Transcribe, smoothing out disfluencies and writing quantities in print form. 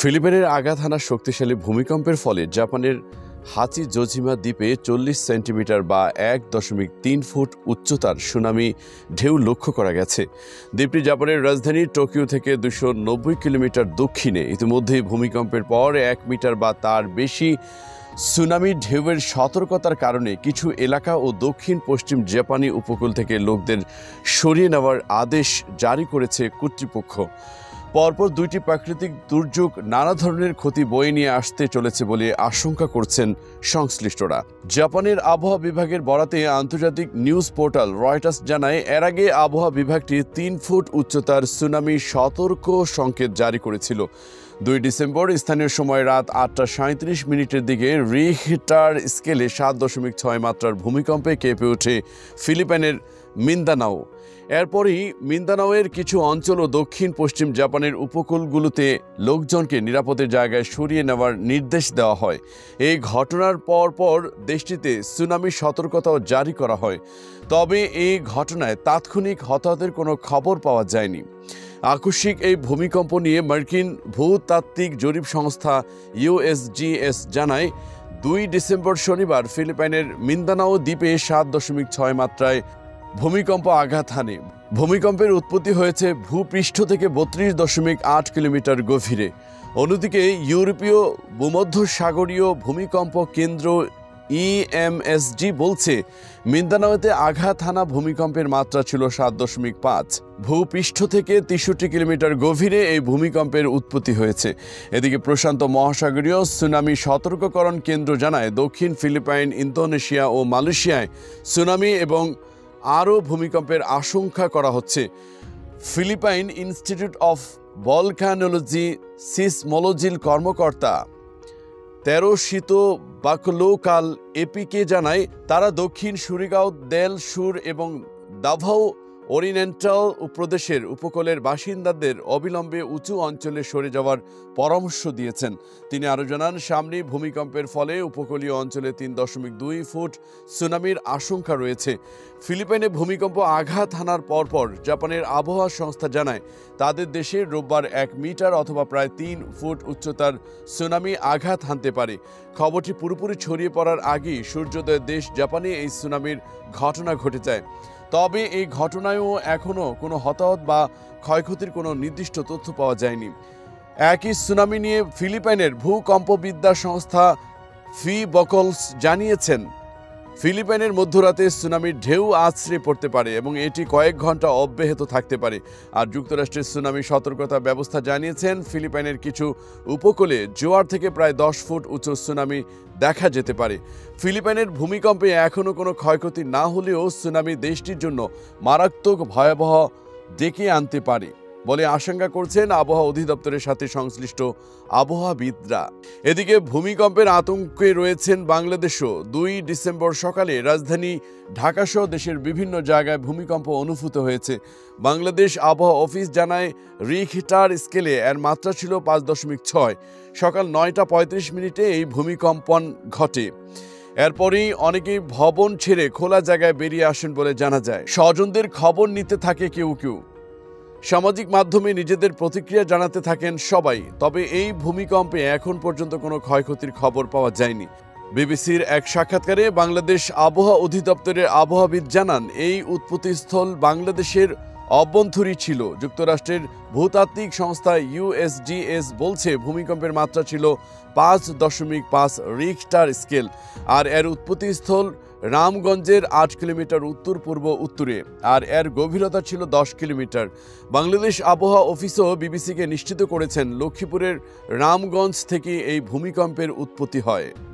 ফিলিপাইনের আঘাত হানা শক্তিশালী ভূমিকম্পের ফলে জাপানের হাচিজোজিমা দ্বীপে 40 সেন্টিমিটার বা 1.3 ফুট উচ্চতার সুনামি ঢেউ লক্ষ্য করা গেছে। দ্বীপটি জাপানের রাজধানী টোকিও থেকে 290 কিলোমিটার দক্ষিণে। ইতিমধ্যেই ভূমিকম্পের পর 1 মিটার বা তার বেশি সুনামি ঢেউয়ের সতর্কতার কারণে কিছু এলাকা ও দক্ষিণ পশ্চিম জাপানি উপকূল থেকে লোকদের সরিয়ে নেওয়ার আদেশ জারি করেছে কর্তৃপক্ষ। পরপর দুইটি প্রাকৃতিক দুর্যোগ নানা ধরনের ক্ষতি বয়ে নিয়ে আসতে চলেছে বলে আশঙ্কা করছেন সংশ্লিষ্টরা। জাপানের আবহাওয়া বিভাগের বরাতে আন্তর্জাতিক নিউজ পোর্টাল রয়টার্স জানায়, এর আগে আবহাওয়া বিভাগটি 3 ফুট উচ্চতার সুনামি সতর্ক সংকেত জারি করেছিল। 2 ডিসেম্বর স্থানীয় সময় রাত 8:37 দিকে রিখটার স্কেলে 7.6 মাত্রার ভূমিকম্পে কেঁপে ওঠে ফিলিপাইনের মিন্দানাও। এরপরই মিন্দানাওয়ের কিছু অঞ্চল ও দক্ষিণ পশ্চিম জাপানের উপকূলগুলোতে লোকজনকে নিরাপদের জায়গায় সরিয়ে নেওয়ার নির্দেশ দেওয়া হয়। এই ঘটনার পর দেশটিতে সুনামি সতর্কতাও জারি করা হয়। তবে এই ঘটনায় তাৎক্ষণিক হতাহতের কোনো খবর পাওয়া যায়নি। আকস্মিক এই ভূমিকম্প নিয়ে মার্কিন ভূতাত্ত্বিক জরিপ সংস্থা USGS জানায়, 2 ডিসেম্বর শনিবার ফিলিপাইনের মিন্দানাও দ্বীপে 7.6 মাত্রায় ভূমিকম্প আঘাত হানে। ভূমিকম্পের উৎপত্তি হয়েছে ভূপৃষ্ঠ থেকে 32.8 কিলোমিটার গভীরে। অন্যদিকে ইউরোপীয় ভূমধ্যসাগরীয় ভূমিকম্প কেন্দ্র EMSG বলছে, মিন্দানাওতে আঘাত হানা ভূমিকম্পের মাত্রা ছিল 7.5। ভূপৃষ্ঠ থেকে 63 কিলোমিটার গভীরে এই ভূমিকম্পের উৎপত্তি হয়েছে। এদিকে প্রশান্ত মহাসাগরীয় সুনামি সতর্ককরণ কেন্দ্র জানায়, দক্ষিণ ফিলিপাইন, ইন্দোনেশিয়া ও মালয়েশিয়ায় সুনামি এবং আরও ভূমিকম্পের আশঙ্কা করা হচ্ছে। ফিলিপাইন ইনস্টিটিউট অফ ভলকানোলজি সিসমোলজির কর্মকর্তা তেরোশিতো বাকলোকাল এপিকে জানায়, তারা দক্ষিণ সুরিগাঁও, দেল সুর এবং দাভাও ওরিয়েন্টাল প্রদেশের উপকূলের বাসিন্দাদের অবিলম্বে উঁচু অঞ্চলে সরে যাওয়ার পরামর্শ দিয়েছেন। তিনি আরও জানান, সামনে ভূমিকম্পের ফলে উপকূলীয় অঞ্চলে 3.2 ফুট সুনামির আশঙ্কা রয়েছে। ফিলিপাইনে ভূমিকম্প আঘাত হানার পরপর জাপানের আবহাওয়া সংস্থা জানায়, তাদের দেশে রোববার 1 মিটার অথবা প্রায় 3 ফুট উচ্চতার সুনামি আঘাত হানতে পারে। খবরটি পুরোপুরি ছড়িয়ে পড়ার আগেই সূর্যোদয়ের দেশ জাপানে এই সুনামির ঘটনা ঘটে যায়। তবে এই ঘটনায়ও এখনও কোনো হতাহত বা ক্ষয়ক্ষতির কোনো নির্দিষ্ট তথ্য পাওয়া যায়নি। একই সুনামি নিয়ে ফিলিপাইনের ভূকম্পবিদ্যা সংস্থা ফিবকলস জানিয়েছেন, ফিলিপাইনের মধ্যরাতে সুনামির ঢেউ আছড়ে পড়তে পারে এবং এটি কয়েক ঘন্টা অব্যাহত থাকতে পারে। আর যুক্তরাষ্ট্রের সুনামি সতর্কতা ব্যবস্থা জানিয়েছেন, ফিলিপাইনের কিছু উপকূলে জোয়ার থেকে প্রায় 10 ফুট উঁচু সুনামি দেখা যেতে পারে। ফিলিপাইনের ভূমিকম্পে এখনও কোনো ক্ষয়ক্ষতি না হলেও সুনামি দেশটির জন্য মারাত্মক ভয়াবহ ডেকে আনতে পারে বলে আশঙ্কা করছেন আবহাওয়া অধিদপ্তরের সাথে সংশ্লিষ্ট আবহাওয়াবিদরা। এদিকে ভূমিকম্পের আতঙ্কে রয়েছেন বাংলাদেশও। 2 ডিসেম্বর সকালে রাজধানী ঢাকাসহ দেশের বিভিন্ন জায়গায় ভূমিকম্প অনুভূত হয়েছে। বাংলাদেশ আবহাওয়া অফিস জানায়, রিখটার স্কেলে এর মাত্রা ছিল 5.6। সকাল 9:35 এই ভূমিকম্পন ঘটে। এরপরেই অনেকেই ভবন ছেড়ে খোলা জায়গায় বেরিয়ে আসেন বলে জানা যায়। স্বজনদের খবর নিতে থাকে কেউ। সামাজিক মাধ্যমে নিজেদের প্রতিক্রিয়া জানাতে থাকেন সবাই। তবে এই ভূমিকম্পে এখন পর্যন্ত কোনো ক্ষয়ক্ষতির খবর পাওয়া যায়নি। বিবিসির এক সাক্ষাৎকারে বাংলাদেশ আবহাওয়া অধিদপ্তরের আবহাওয়াবিদ জানান, এই উৎপত্তিস্থল বাংলাদেশের অভ্যন্তরীণ ছিল। যুক্তরাষ্ট্রের ভূতাত্ত্বিক সংস্থা USGS বলছে, ভূমিকম্পের মাত্রা ছিল 5.5 রিখটার স্কেল। আর এর উৎপত্তিস্থল রামগঞ্জের 8 কিলোমিটার উত্তরে, আর এর গভীরতা ছিল 10 কিলোমিটার। বাংলাদেশ আবহাওয়া অফিসও বিবিসিকে নিশ্চিত করেছেন, লক্ষ্মীপুরের রামগঞ্জ থেকে এই ভূমিকম্পের উৎপত্তি হয়।